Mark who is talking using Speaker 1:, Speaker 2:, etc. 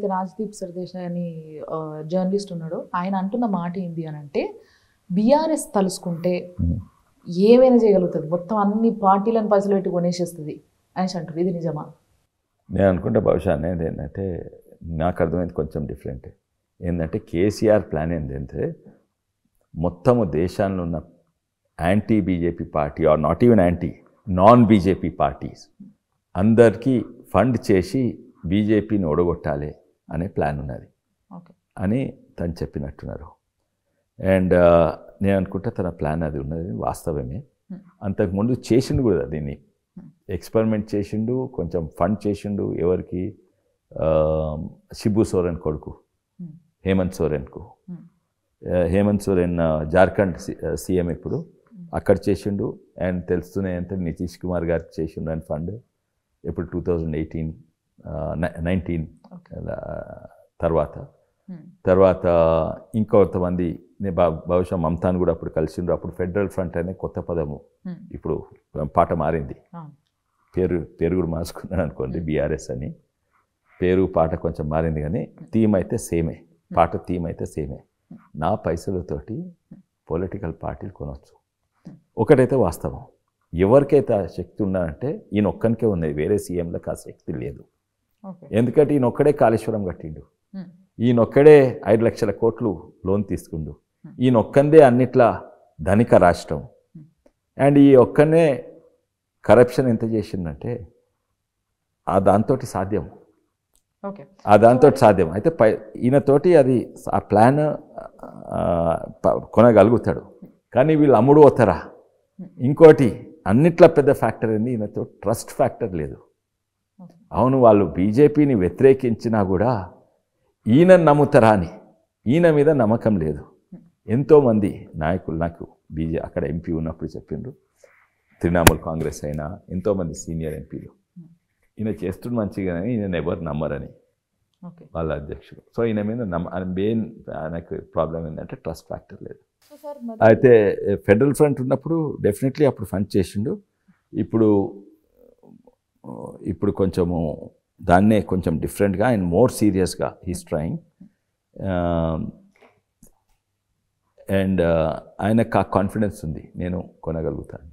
Speaker 1: ఎవరైతే రాజ్దీప్ సర్దేశాయ్ అని జర్నలిస్ట్ ఉన్నాడో ఆయన అంటున్న మాట ఏంటి అని అంటే బీఆర్ఎస్ తలుసుకుంటే ఏమైనా చేయగలుగుతుంది, మొత్తం అన్ని పార్టీలను పైసలు పెట్టి కొనేసేస్తుంది అనేసి అంటారు. ఇది నిజమా?
Speaker 2: నేను అనుకుంటే బహుశా అనేది ఏంటంటే నాకు అర్థమైంది కొంచెం డిఫరెంట్. ఏంటంటే కేసీఆర్ ప్లాన్ ఏంటంటే మొత్తము దేశాల్లో ఉన్న anti BJP party are not even anti non BJP parties అందరికీ ఫండ్ చేసి బీజేపీని ఓడగొట్టాలి అనే ప్లాన్ ఉన్నది అని తను చెప్పినట్టున్నారు. అండ్ నేను అనుకుంటా తన ప్లాన్ అది ఉన్నది వాస్తవమే. అంతకుముందు చేసిండు కూడా దీన్ని ఎక్స్పెరిమెంట్ చేసిండు, కొంచెం ఫండ్ చేసిండు. ఎవరికి? శిబు సోరెన్ కొడుకు హేమంత్ సోరెన్కు. హేమంత్ సోరెన్ జార్ఖండ్ సీఎం ఇప్పుడు, అక్కడ చేసిండు. అండ్ తెలుస్తున్నాయి అంటే నితీష్ కుమార్ గారికి చేసిండు అండ్ ఫండ్ ఇప్పుడు 2019 తర్వాత ఇంకొంతమంది బహుశా మమతాను కూడా అప్పుడు కలిసిండ్రు. అప్పుడు ఫెడరల్ ఫ్రంట్ అనే కొత్త పదము ఇప్పుడు పాట మారింది, పేరు కూడా మార్చుకున్నాను అనుకోండి, బీఆర్ఎస్ అని పేరు పాట కొంచెం మారింది కానీ థీమ్ అయితే సేమే, పాట థీమ్ అయితే సేమే. నా పైసలతోటి పొలిటికల్ పార్టీలు కొనవచ్చు. ఒకటైతే వాస్తవం, ఎవరికైతే ఆ శక్తి ఉన్నారంటే ఈయన ఒక్కనికే ఉన్నది, వేరే సీఎంలకు ఆ శక్తి లేదు. ఎందుకంటే ఈయన ఒక్కడే కాళేశ్వరం కట్టిండు, ఈయన ఒక్కడే 5 లక్షల కోట్లు లోన్ తీసుకుండు, ఈయన ఒక్కందే అన్నిట్లా ధనిక రాష్ట్రం. అండ్ ఈ ఒక్కనే కరప్షన్ ఎంత చేసిందంటే దాంతో సాధ్యం, దాంతో సాధ్యం. అయితే ఈయనతోటి అది ఆ ప్లాన్ కొనగలుగుతాడు. కానీ వీళ్ళు అమ్ముడు పోతారా? ఇంకోటి అన్నిట్లా పెద్ద ఫ్యాక్టర్ ఏంది, ఈయనతో ట్రస్ట్ ఫ్యాక్టర్ లేదు. అవును, వాళ్ళు బీజేపీని వ్యతిరేకించినా కూడా ఈయన నమ్ముతారా అని ఈయన మీద నమ్మకం లేదు. ఎంతోమంది నాయకులు నాకు అక్కడ ఎంపీ ఉన్నప్పుడు చెప్పిండ్రు, తృణమూల్ కాంగ్రెస్ అయినా ఎంతోమంది సీనియర్ ఎంపీలు ఈయన చేస్తున్న మంచిగానే ఈయన ఎవరు నమ్మరని వాళ్ళ అధ్యక్షుడు. సో ఈయన మీద మెయిన్ ఆయనకు ప్రాబ్లం ఏంటంటే ట్రస్ట్ ఫ్యాక్టర్ లేదు. అయితే ఫెడరల్ ఫ్రంట్ ఉన్నప్పుడు డెఫినెట్లీ అప్పుడు ఫండ్ చేసిండు. ఇప్పుడు కొంచెము దాన్నే కొంచెం డిఫరెంట్గా అండ్ మోర్ సీరియస్గా హీస్ ట్రయింగ్. అండ్ ఆయనకు ఆ కాన్ఫిడెన్స్ ఉంది, నేను కొనగలుగుతాను.